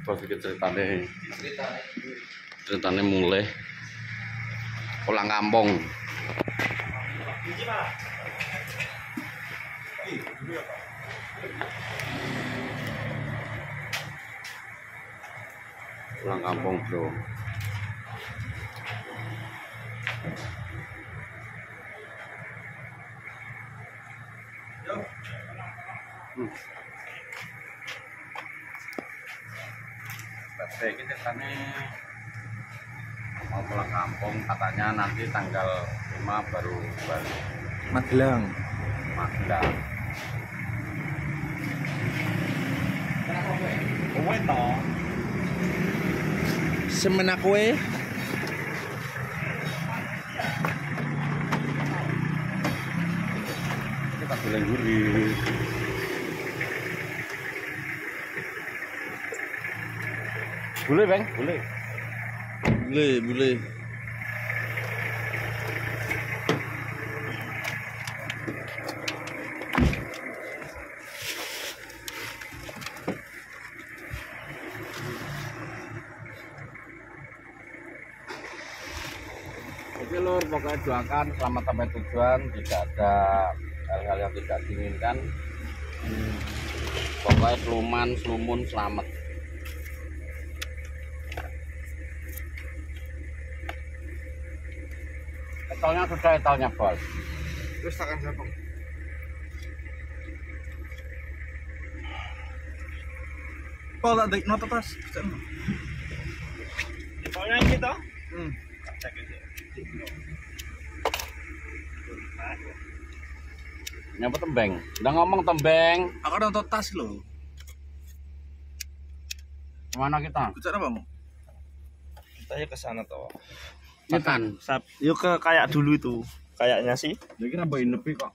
bos iki ceritane mulai pulang kampung. Pulang kampung, bro. Baik, ini ceritanya mau pulang kampung, katanya nanti tanggal 5 baru balik Magelang. Kowe to? Semenak kowe. Kita boleh gurih. Boleh, Bang? Boleh. Boleh. Oke lur, pokoknya doakan selamat sampai tujuan, tidak ada hal-hal yang tidak diinginkan. Pokoknya selumun selamat. Etolnya sudah, etolnya bos. Terus takkan siapa? Oh, tak ada nota tas. Etolnya ini toh? Nyapa tembeng? Udah ngomong tembeng. Aku ada nota tas loh. Kemana kita? Bicara apa, Mo? Kita ya ke sana toh. Ini kan. Yuk ke kayak dulu itu. Kayaknya sih. Jadi nambahin lebih kok.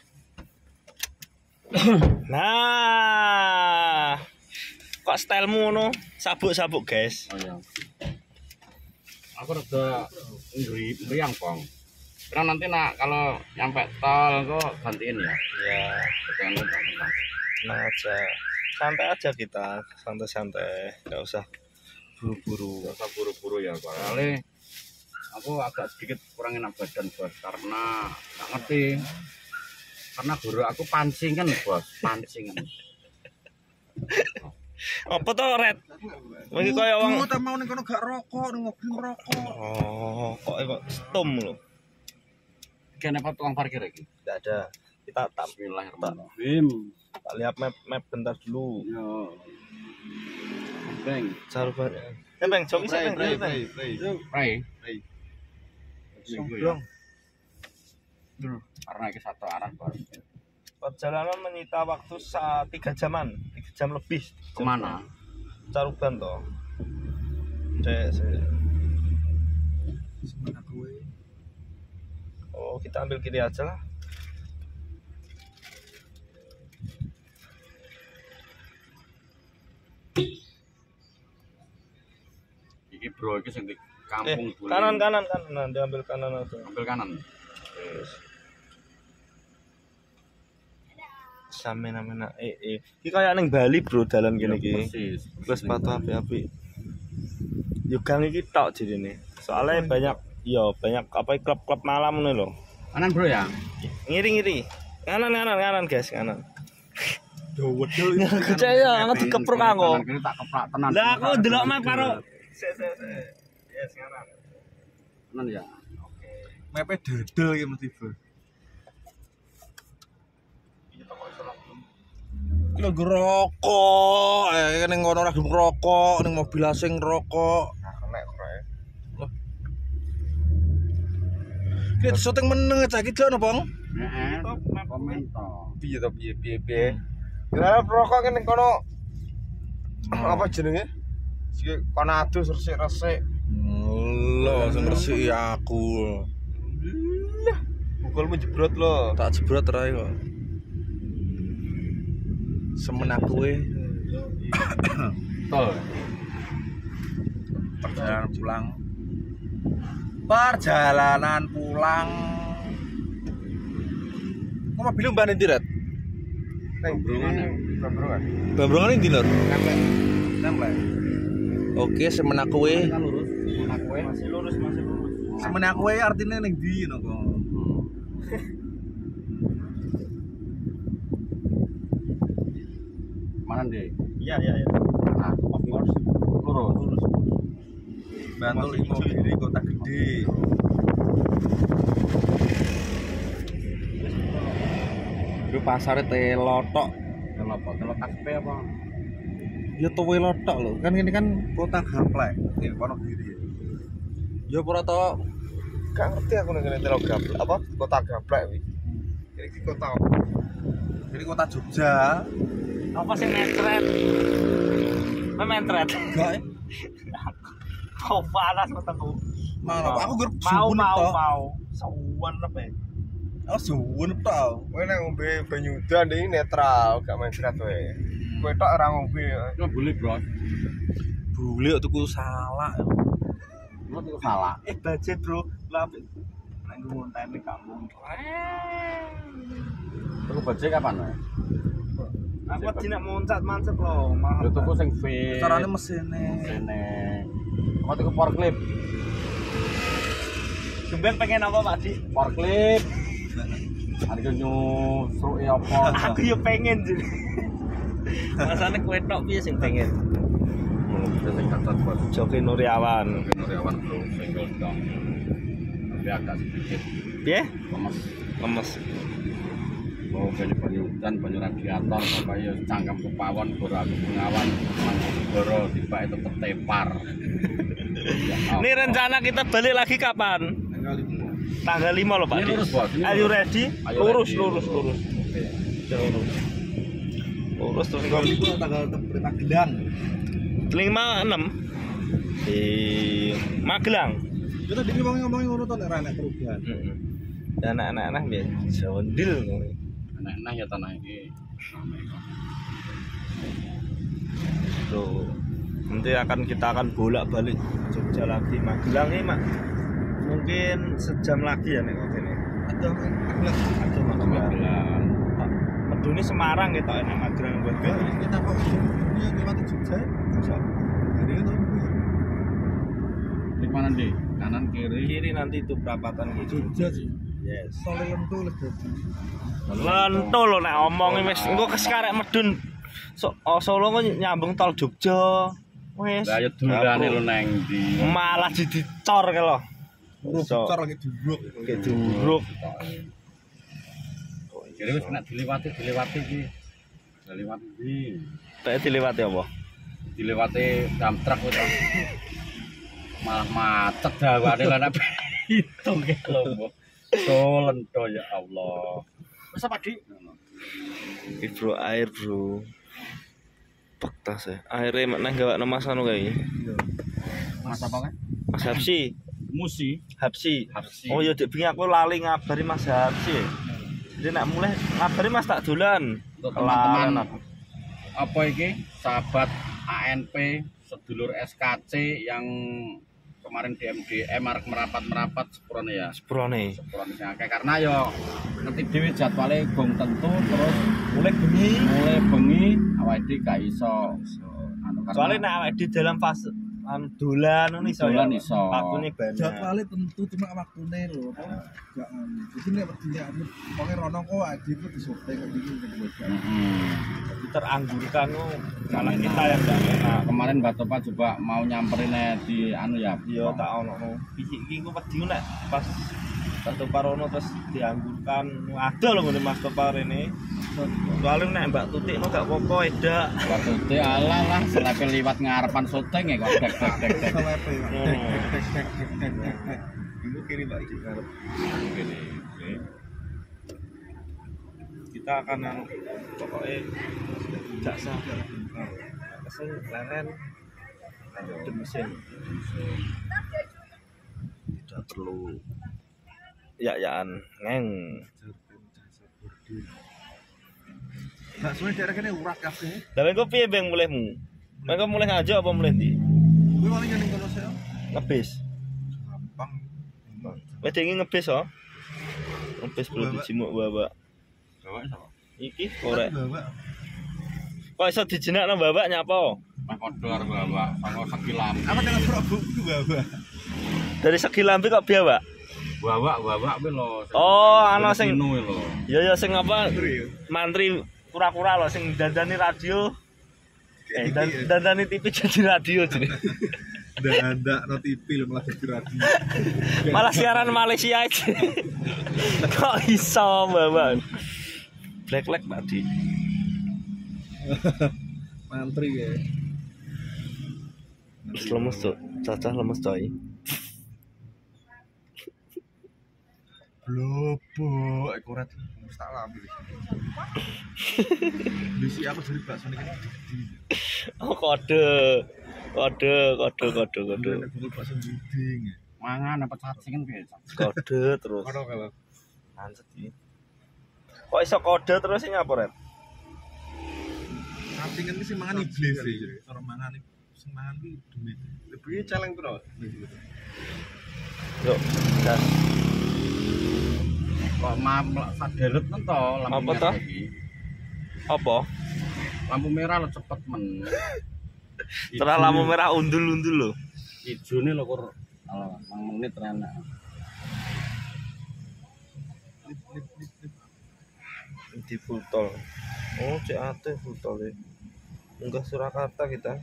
Nah. Kok stylemu no? Sabuk-sabuk, guys. Oh iya. Aku udah ngeriang, Bang. Karena nanti kalau nyampe tol kok gantiin ya. Ya, Jangan lupa. nah aja. Santai aja kita, santai-santai. Enggak usah buru-buru. Gak usah buru-buru ya, Pak. Soalnya aku agak sedikit kurang enak badan, bos, karena nggak ngerti. Karena guru aku pancingan, bos, pancingan. Apa tuh, Red? Lagi kayak wong. Mau tak mau ning kono gak rokok, ning mobil rokok. Oh, kok stum loh. Kenapa tukang parkir lagi? Enggak ada. Kita tak Bismillahirrahmanirrahim. lihat map bentar dulu. Yo. Bang, Saruban. Bang, jom bisa Bang. Rai. Sombong. Karena ini satu arah, bos. Perjalanan menyita waktu 3 jaman, 3 jam lebih. Kemana? Caruban toh. Cek. Semenak kowe. Oh, kita ambil kiri aja lah. Iki bro, iki sing di kampung Bulim. Kanan. Nah, diambil kanan aja. Ambil kanan. Yes. Samena iki kaya ning Bali bro dalan kene iki. Persis. Plus sepatu api-api. Yo gang iki tok jirine. Soalnya banyak apa klub-klub malam ngono lho. Kanan bro ya. Ngiri. Kanan guys, kanan. Wedel. Kecaya nggak dikepruk aku. Kanan kiri tak keprak tenan. Lah aku ndelok map karo. Yes, kanan. Kanan ya. Mepe dedel iki mesti, Bro. Kilo ngerokok, ning ngono ora gelem ngerokok, ning mobil asing ngerokok. Kita syuting meneng aja iki lho, Bang. Heeh. Komen to. Piye to piye. Kira rokok ning kono apa jenenge? Sik kono adus resik-resik. Lho, sing resik aku. Lah, bukulmu jebrot lho. Tak jebrot rae kok. Semenak kowe. Tol. Perjalanan pulang. Kok mobil mbak nanti Red? Bambrongan. Bambrongan ini Lur. Nempel. Oke, semenak kowe. Kan lurus. Anak kowe. Masih lurus, masih lurus. Semenak kowe artinya ning ndi ngono kok. Mana deh? Iya, iya, iya. Nah, of course. Lurus. Lurus. Bantul Masih Imo hijau ya? Giri kota gede. Itu pasar telotok. Telok KSP apa? Ya tuwe lotok lho. Kan ini kan kota gaplek. Ini kono Giri. Ya ora to. Gak ngerti aku ning kene telok gaplek apa kota gaplek iki. Iki kota apa? Ini kota Jogja. Apa sih mentret? Mentret. Enggak ya? Kau panas ketemu. Malah aku gur Mau, suwun mau, tok. mau. Sawan apa ya? Oh suwun tok. Kowe nek ngombe banyu udan iki netral, gak mentret wae. Kowe tok ora ngombe. Itu boleh, Bro. Bule kok tuku salak. Lu tuh salah. Budget bro. Lapik. Nang ngonten di kampung. Tuku bajai kapan? Aku tidak moncat-mancet loh. Mahal. Lu tuku sing fit. Carane mesine. Sene. Apa tuku power clip? Jemben pengen apa Pak Di? Power clip. Harga nyusruk ya apa? Aku yo pengen jadi. Masane kowe tok piye sing pengen? Sing cacat buat Joki Nuriawan. Nuriawan bro, single dong. Tapi agak sedikit Piye? lemes. Lemes. Oh, banyu hutan, banyu radiator, bapak ya cangkem kepawon, goro aku pengawan, mangkuk goro, tiba itu tertepar. Ya, Ini rencana kita balik lagi kapan? Tanggal 5 loh Pak Ini Di. lurus, Bos. Ini Are you lurus. ready? Ayo, Lurus, ready, lurus, lurus. Oke. Lurus. Lurus terus kok. Itu tanggal Magelang. 5 6 di Magelang. Kita tadi ngomongin ngono to nek ra nek perubahan. Heeh. Dan anak-anak biar jawendil ngono. Enak-enak ya tanah ini. Tuh. Nanti kita akan bolak-balik Jogja lagi Magelang ini Mak. Mungkin sejam lagi ya nek ngene. Ada Magelang. Ada Magelang. Magelang. Medune Semarang gitu enak Magelang buat Ya, kita kok ini lewat Jogja. Bisa. Hari itu Di mana di? Kanan kiri. Kiri nanti itu perapatan gitu. Jogja sih. Yes. Sole lentu lek dadi. Lentu lho nek omongi wis engko keskarek medun. Solo kok nyambung tol Jogja. Wis. Lah ya dulane lho neng di. Malah dicor ke lho. Cor lagi duruk. Kayak duruk. Jadi wis nek dilewati iki. Dilewati iki. Kayak dilewati apa? Dilewati dump truck wis. Malah macet dawane lan itu ke lho. Solen to ya Allah. Wis apa Dik? Iki bro air bro. Bektas ya. Airnya mana gak mas anu kayak Mas apa kan? Mas Hapsi. Musi. Hapsi. Hapsi. Oh ya dek bingung aku lali ngabari Mas Hapsi. Jadi nak mulai ngabari Mas tak dolan. Untuk Kelalen teman-teman aku. apa iki sahabat ANP sedulur SKC yang kemarin di MDM merapat sepurane ya. Seprone. Sepurane sing akeh karena yo ngerti dhewe jadwale gong tentu terus mulai bengi awake dhewe gak iso anu karena Soalnya nak awake di dalam fase dolan ngono iso. Dolan ya. iso. Wakune banyak. Jadwalnya tentu cuma waktune lho. Gak jadi nek wedine pokoke rono kok aja itu disupply ke iki ke Jadi teranggurkan malah kita yang gak enak. kemarin Mbak Topa coba mau nyamperin di anu ya. Iya tak ono. Iki ku wedi nek pas Satu Parono terus dianggurkan. Ada loh ngene Mas Topar ini. Soalnya nek Mbak Tutik no gak apa-apa edak. Mbak Tutik alah lah selepe liwat ngarepan syuting ya kok dek. Itu kiri Pak di ngarep. Kita akan pokoknya jaksa kesel leren ada mesin tidak perlu ya-yaan ngeng. Gak suwe daerah kene urat kabeh. Lah engko piye beng mulihmu? Engko mulih ngajak apa mulih ndi? Kuwi paling ning kono saya. Ngebis. Gampang. Wis dingi ngebis ho. Ngebis bro dijimuk babak. Bawa sapa? Iki korek. Bawa. Kok iso dijenakno babak nyapa? Meh padha karo bawa saka segi lambe. Apa dengan buku bawa? Dari segi lambe kok biawak? Bawa kuwi lho. Oh, ana sing Pino lho. ya sing apa? Mantri kura-kura lho sing dandani radio. Dandani TV jadi radio jadi. Ndak no TV lho malah jadi radio. Malah siaran Malaysia aja. Kok iso, Bapak? Black tadi. Mantri ya. Lemes tuh, cacah lemes coy. Blobo, akurat mesti tak lambe. Bisi aku jadi bakso ini kan gede. Oh kode. Bubur bakso gede. Mangan apa cacing kan biasa. Kode terus. Ono kalau Anset iki. Kok iso kode terus sing apa, Ren? cacing kan sing mangan iblis sih. Cara mangan sing mangan ki duit. Lebih celeng bro. Yuk, gas. Kok sadelet kan to lampu Apa merah toh? iki. Apa? Lampu merah lo cepet men. Setelah lampu merah undul-undul lho. Ijone lho kur 5 menit enak. Di full tol. Oh, CAT full tol ya. Munggah Surakarta kita.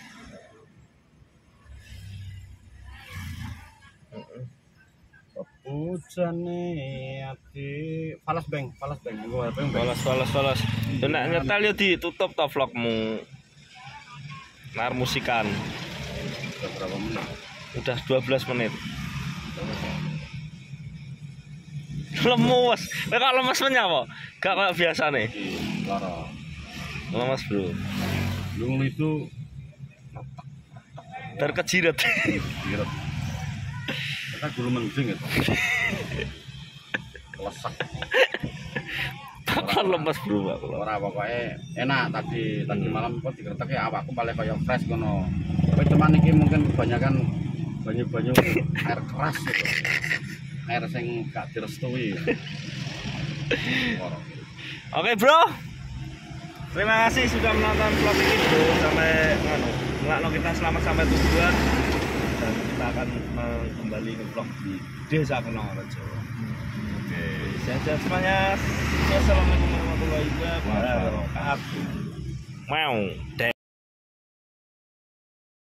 Hujane ati falas beng. Balas. Nek nyetel yo ditutup to vlogmu. Nar musikan. Udah berapa menit? Udah 12 menit. Lemes. Kok lemes menyapa? Gak kayak biasane. Lara. Lemes, Bro. Lung itu Terkejirat. giret. Kita dulu mending itu. Lesak. Bakal lemes, Bro, aku. Ora pokoke enak tadi malam kok digretek ya awakku malah kaya fresh ngono. Tapi cuman iki mungkin kebanyakan banyu-banyu air keras gitu. Air sing gak direstui. Oke, Bro. Terima kasih sudah menonton vlog ini, Bro. Sampai ngelakno kita selamat sampai tujuan. Dan kita akan kembali ke vlog di Desa Kenongorejo. Oke, sehat-sehat semuanya. Wassalamualaikum warahmatullahi wabarakatuh. Mau.